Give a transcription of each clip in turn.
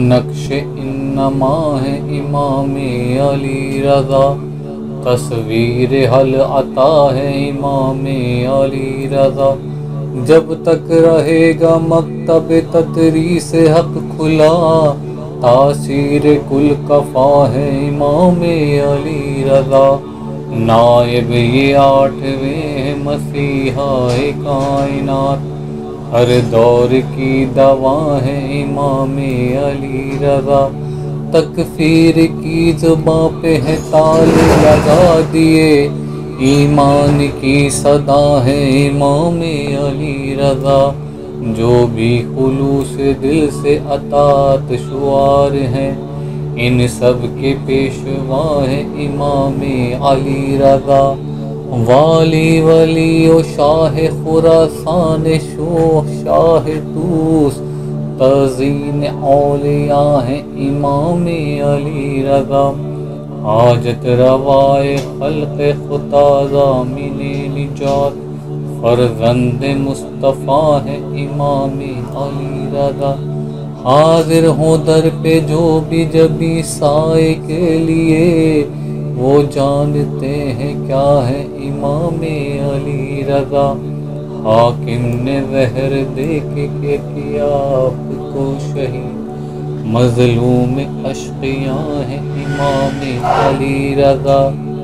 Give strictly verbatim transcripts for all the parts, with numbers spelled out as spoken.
نقش انما ہے امام علی رضا، تصویر حل عطا ہے امام علی رضا۔ جب تک رہے گا مکتب تدریس حق کھلا، تاثیر کل کفا ہے امام علی رضا۔ نائب یہ آٹھویں ہے مسیحا کائنات، ہر دور کی دوا ہے امام علی رضا۔ تکفیر کی زباں پہ ہے تالے لگا دیے، ایمان کی صدا ہے امام علی رضا۔ جو بھی خلوص دل سے اطاعت شعار ہیں، ان سب کے پیشوا ہے امام علی رضا۔ والی ولی و شاہ خراسان شو شاہ توس، تزئین اولیاء ہے امام علی رضا۔ حاجت روائے خلق خدا ضامن نجات، فرزند مصطفیٰ ہے امام علی رضا۔ حاضر ہوں در پہ جو بھی جبی سائے کے لیے، وہ جانتے ہیں کیا ہے امام علی رضا۔ حاکم نے زہر دے کے کیا آپ کو شہید، مظلوم اشقیاء ہے امام علی رضا۔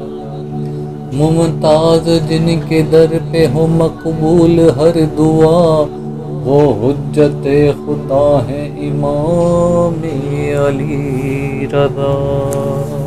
ممتاز جن کے در پہ ہو مقبول ہر دعا، وہ حجت خدا ہے امام علی رضا۔